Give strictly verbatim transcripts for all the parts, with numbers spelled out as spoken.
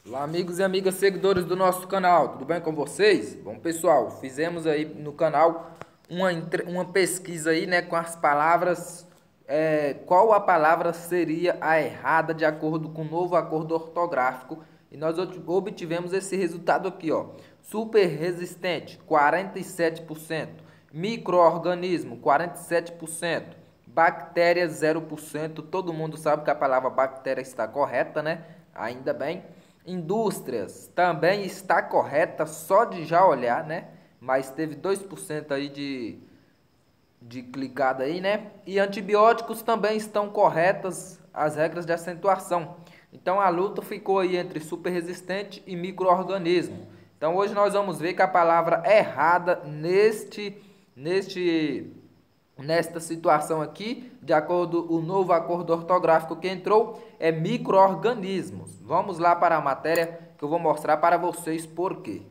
Olá, amigos e amigas seguidores do nosso canal, tudo bem com vocês? Bom, pessoal, fizemos aí no canal uma, uma pesquisa aí, né, com as palavras, é, qual a palavra seria a errada de acordo com o novo acordo ortográfico, e nós obtivemos esse resultado aqui, ó, super resistente, quarenta e sete por cento, micro-organismo, quarenta e sete por cento, bactéria, zero por cento, todo mundo sabe que a palavra bactéria está correta, né, ainda bem. Indústrias também está correta, só de já olhar, né? Mas teve dois por cento aí de, de clicada aí, né? E antibióticos também estão corretas as regras de acentuação. Então a luta ficou aí entre superresistente e micro-organismo. Então hoje nós vamos ver que a palavra errada neste, neste Nesta situação aqui, de acordo com o novo acordo ortográfico que entrou, é micro-organismos. Vamos lá para a matéria que eu vou mostrar para vocês por quê.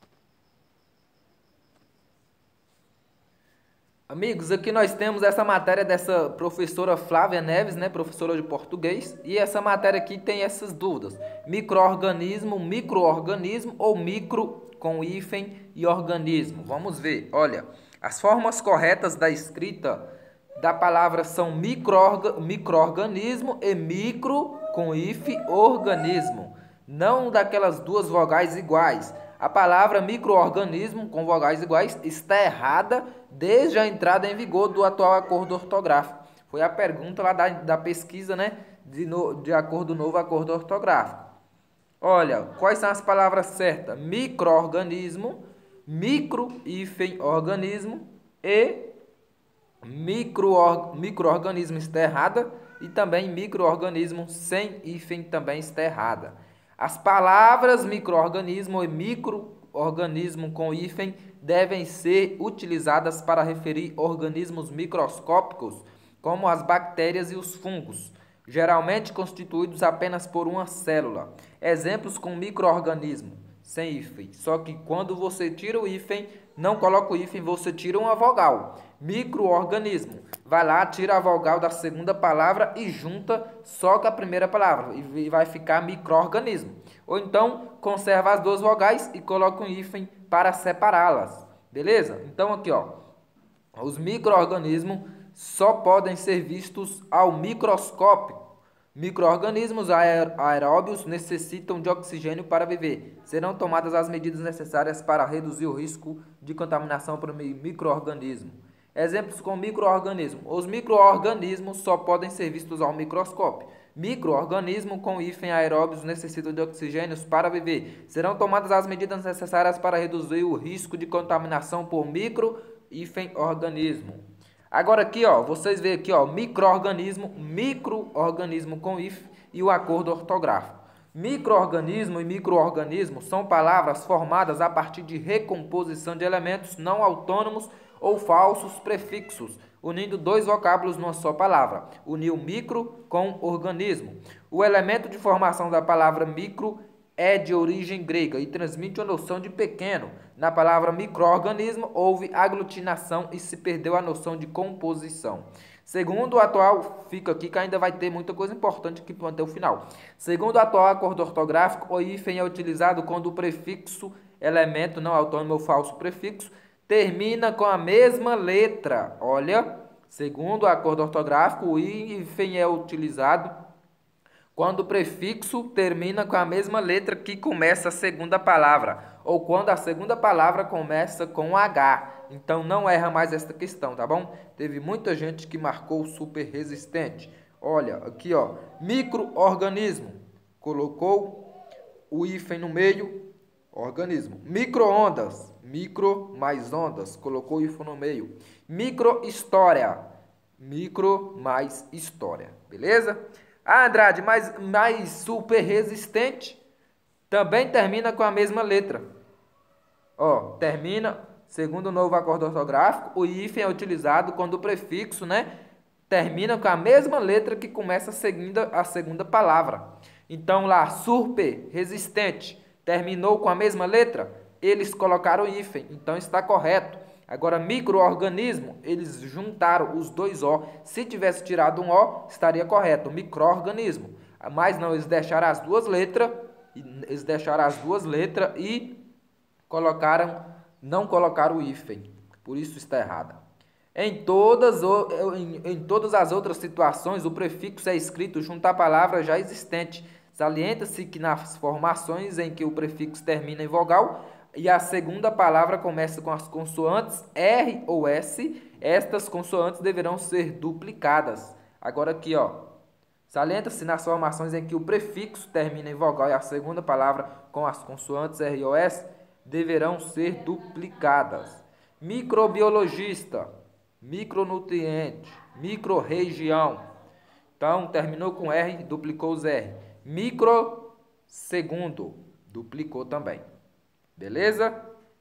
Amigos, aqui nós temos essa matéria dessa professora Flávia Neves, né, professora de português, e essa matéria aqui tem essas dúvidas. Micro-organismo, micro-organismo ou micro com hífen e organismo. Vamos ver, olha... As formas corretas da escrita da palavra são micro-organismo e micro com hífen organismo, não daquelas duas vogais iguais. A palavra micro-organismo com vogais iguais está errada desde a entrada em vigor do atual acordo ortográfico. Foi a pergunta lá da, da pesquisa, né, de, no, de acordo novo acordo ortográfico. Olha, quais são as palavras certas? Micro-organismo, micro hífen organismo e micro microorganismo está errada e também microorganismo sem hífen também está errada. As palavras microorganismo e microorganismo com hífen devem ser utilizadas para referir organismos microscópicos como as bactérias e os fungos, geralmente constituídos apenas por uma célula. Exemplos com microorganismo sem hífen, só que quando você tira o hífen, não coloca o hífen, você tira uma vogal. Microorganismo, vai lá, tira a vogal da segunda palavra e junta só com a primeira palavra, e vai ficar microorganismo. Ou então, conserva as duas vogais e coloca um hífen para separá-las, beleza? Então aqui, ó, os microorganismos só podem ser vistos ao microscópio. Micro-organismos aeróbios necessitam de oxigênio para viver. Serão tomadas as medidas necessárias para reduzir o risco de contaminação por micro-organismo. Exemplos com micro-organismo. Os micro-organismos só podem ser vistos ao microscópio. Micro-organismo com hífen aeróbios necessitam de oxigênio para viver. Serão tomadas as medidas necessárias para reduzir o risco de contaminação por micro-hífen organismo. Agora aqui, ó, vocês veem aqui, ó, micro-organismo, micro-organismo com hífen e o acordo ortográfico. Micro-organismo e micro-organismo são palavras formadas a partir de recomposição de elementos não autônomos ou falsos prefixos, unindo dois vocábulos numa só palavra. Unir o micro com organismo. O elemento de formação da palavra micro é de origem grega e transmite uma noção de pequeno. Na palavra micro-organismo houve aglutinação e se perdeu a noção de composição. Segundo o atual, fica aqui que ainda vai ter muita coisa importante aqui até o final. Segundo o atual acordo ortográfico, o hífen é utilizado quando o prefixo, elemento não autônomo ou falso prefixo, termina com a mesma letra. Olha, segundo o acordo ortográfico, o hífen é utilizado quando o prefixo termina com a mesma letra que começa a segunda palavra, ou quando a segunda palavra começa com H. Então não erra mais esta questão, tá bom? Teve muita gente que marcou super resistente. Olha, aqui ó, micro-organismo, colocou o hífen no meio, organismo. Micro-ondas, micro mais ondas, colocou o hífen no meio. Micro-história, micro mais história, beleza? Ah, Andrade, mas mais super resistente também termina com a mesma letra. Ó, termina, segundo o novo acordo ortográfico, o hífen é utilizado quando o prefixo, né, termina com a mesma letra que começa a segunda, a segunda palavra. Então lá, super resistente, terminou com a mesma letra, eles colocaram o hífen, então está correto. Agora, micro-organismo, eles juntaram os dois O. Se tivesse tirado um O, estaria correto, micro-organismo. Mas não, eles deixaram as duas letras Eles deixaram as duas letras e colocaram, não colocaram o hífen. Por isso está errada. Em todas, em, em todas as outras situações, o prefixo é escrito junto à palavra já existente. Salienta-se que nas formações em que o prefixo termina em vogal e a segunda palavra começa com as consoantes R ou S, estas consoantes deverão ser duplicadas. Agora aqui, ó. Salienta-se nas formações em que o prefixo termina em vogal e a segunda palavra com as consoantes R ou S deverão ser duplicadas. Microbiologista, micronutriente, microrregião. Então, terminou com R, duplicou os R. Microsegundo, duplicou também. Beleza?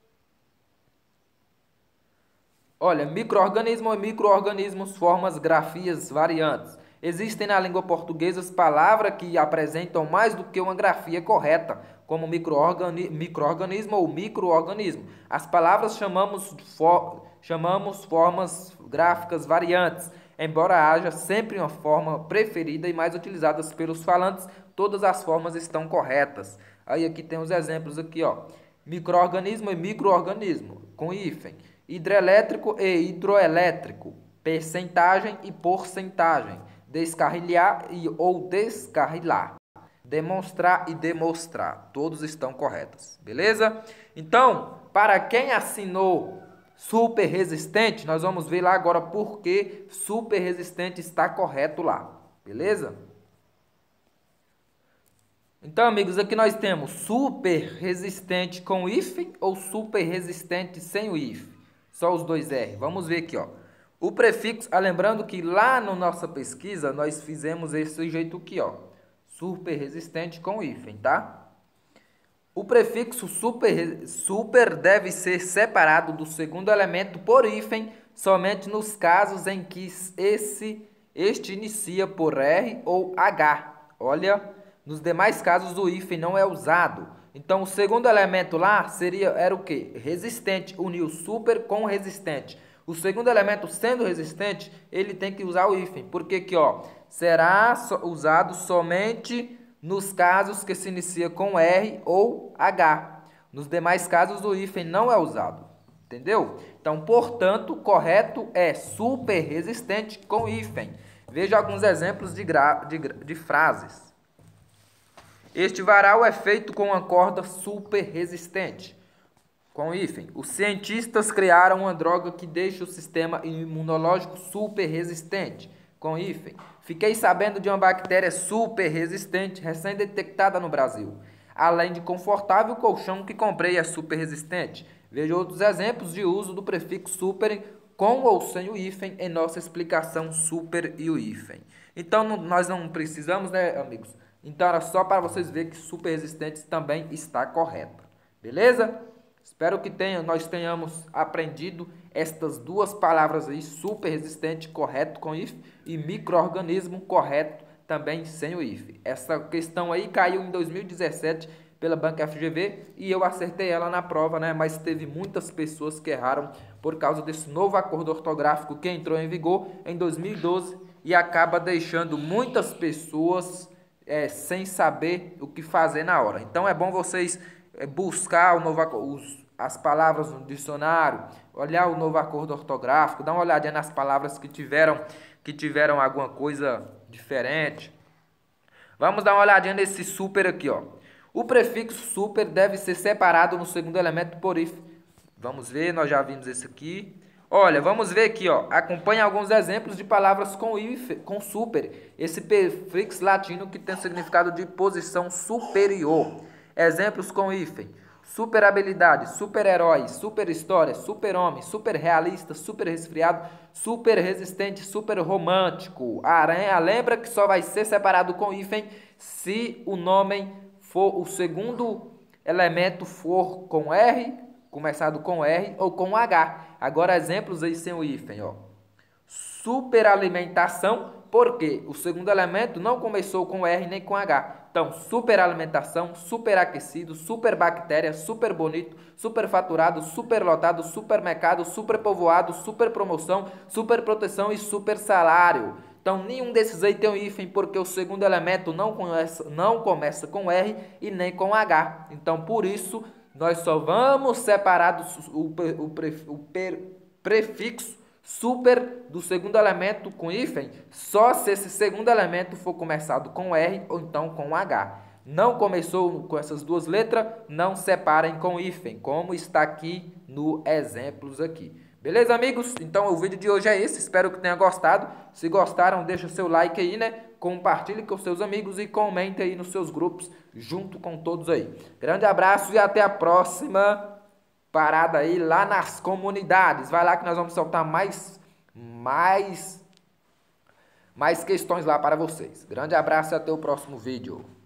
Olha, micro-organismo e micro-organismos, formas, grafias, variantes. Existem na língua portuguesa palavras que apresentam mais do que uma grafia correta, como micro-organismo micro ou micro-organismo. As palavras chamamos, for, chamamos formas gráficas variantes. Embora haja sempre uma forma preferida e mais utilizada pelos falantes, todas as formas estão corretas. Aí aqui tem os exemplos aqui, ó. Micro-organismo e micro-organismo, com hífen. Hidrelétrico e hidroelétrico. Percentagem e porcentagem. Descarrilhar e, ou descarrilar. Demonstrar e demonstrar. Todos estão corretos. Beleza? Então, para quem assinou super resistente, nós vamos ver lá agora por que super resistente está correto lá. Beleza? Então, amigos, aqui nós temos super resistente com hífen ou super resistente sem o hífen. Só os dois R. Vamos ver aqui, ó. O prefixo, ah, lembrando que lá na nossa pesquisa nós fizemos esse jeito aqui, ó. Super resistente com hífen, tá? O prefixo super, super deve ser separado do segundo elemento por hífen somente nos casos em que esse, este inicia por R ou H. Olha, nos demais casos o hífen não é usado. Então, o segundo elemento lá seria, era o quê? Resistente, uniu super com resistente. O segundo elemento sendo resistente, ele tem que usar o hífen, porque aqui, ó, será usado somente nos casos que se inicia com R ou H. Nos demais casos, o hífen não é usado, entendeu? Então, portanto, correto é super resistente com hífen. Veja alguns exemplos de, gra de, de frases. Este varal é feito com uma corda super resistente. Com hífen, os cientistas criaram uma droga que deixa o sistema imunológico super resistente. Com hífen, fiquei sabendo de uma bactéria super resistente recém-detectada no Brasil. Além de confortável, o colchão que comprei é super resistente. Veja outros exemplos de uso do prefixo super com ou sem o hífen em nossa explicação super e o hífen. Então, não, nós não precisamos, né, amigos? Então, era só para vocês verem que super resistente também está correto. Beleza? Espero que tenha, nós tenhamos aprendido estas duas palavras aí, super resistente, correto com hífen, e micro-organismo, correto também sem o hífen. Essa questão aí caiu em dois mil e dezessete pela Banca F G V e eu acertei ela na prova, né? Mas teve muitas pessoas que erraram por causa desse novo acordo ortográfico que entrou em vigor em dois mil e doze e acaba deixando muitas pessoas é, sem saber o que fazer na hora. Então é bom vocês buscar o novo, os, as palavras no dicionário, olhar o novo acordo ortográfico, dar uma olhadinha nas palavras que tiveram, que tiveram alguma coisa diferente. Vamos dar uma olhadinha nesse super aqui, ó. O prefixo super deve ser separado no segundo elemento por hífen. Vamos ver, nós já vimos esse aqui. Olha, vamos ver aqui, ó. Acompanhe alguns exemplos de palavras com hífen, com super. Esse prefixo latino que tem o significado de posição superior. Exemplos com hífen: super habilidade, super herói, super história, super homem, super realista, super resfriado, super resistente, super romântico. Aranha, lembra que só vai ser separado com hífen se o nome for, o segundo elemento for com R, começado com R ou com H. Agora exemplos aí sem o hífen, ó. Superalimentação, porque o segundo elemento não começou com R nem com H. Então, superalimentação, superaquecido, superbactéria, super bonito, superfaturado, superlotado, supermercado, superpovoado, superpromoção, superproteção e super salário. Então, nenhum desses aí tem um hífen, porque o segundo elemento não começa, não começa com R e nem com H. Então, por isso, nós só vamos separar o, o, pre, o per, prefixo super do segundo elemento com hífen só se esse segundo elemento for começado com R ou então com H. Não começou com essas duas letras, não separem com hífen, como está aqui no exemplos aqui. Beleza, amigos? Então o vídeo de hoje é esse, espero que tenha gostado. Se gostaram, deixa seu like aí, né? Compartilhe com seus amigos e comente aí nos seus grupos, junto com todos aí. Grande abraço e até a próxima parada aí lá nas comunidades. Vai lá que nós vamos soltar mais, mais, mais questões lá para vocês. Grande abraço e até o próximo vídeo.